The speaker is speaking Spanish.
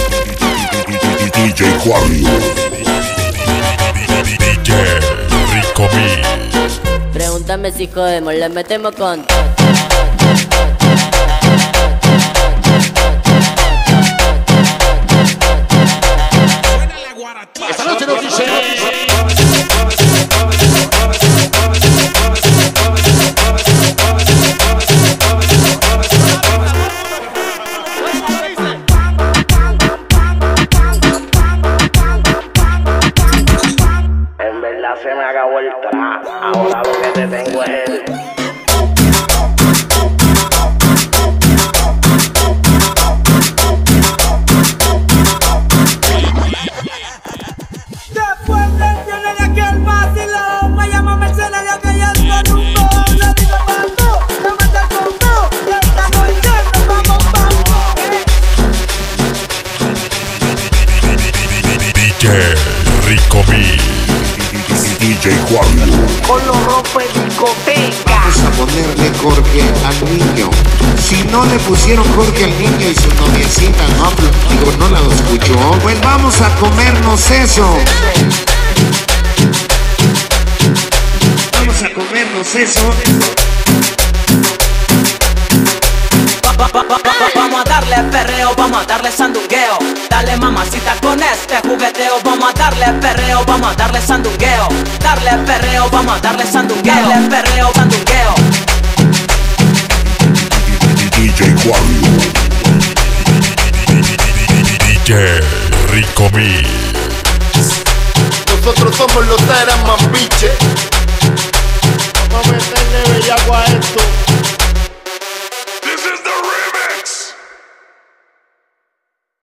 DJ Quarrio. DJ Rico Mix. Pregúntame si jodemos, le metemos con Esta noche nos dice. En verdad se me acabó el traje. Ahora lo que te tengo es el... Después del violet de aquel vacilón, me llama mercenario que ya se rumbo. Le digo vamos, no me te conmigo, y esta noche nos vamos, vamos. DJ Rico Mix. DJ Quarrio. Con los rompe discoteca. Vamos a ponerle Jorge al niño. Si no le pusieron Jorge al niño y su noviecita no la escuchó, pues vamos a comernos eso. Vamos a comernos eso. Vamos a darle perreo, vamos a darle sandungueo. Dale mamacita con este jugueteo. Vamos a darle perreo, vamos a darle sandungueo. Darle perreo, vamos a darle sandungueo. Darle perreo, sandungueo. DJ Quarrio. DJ Rico Mix. Nosotros somos los Taras Mambiche.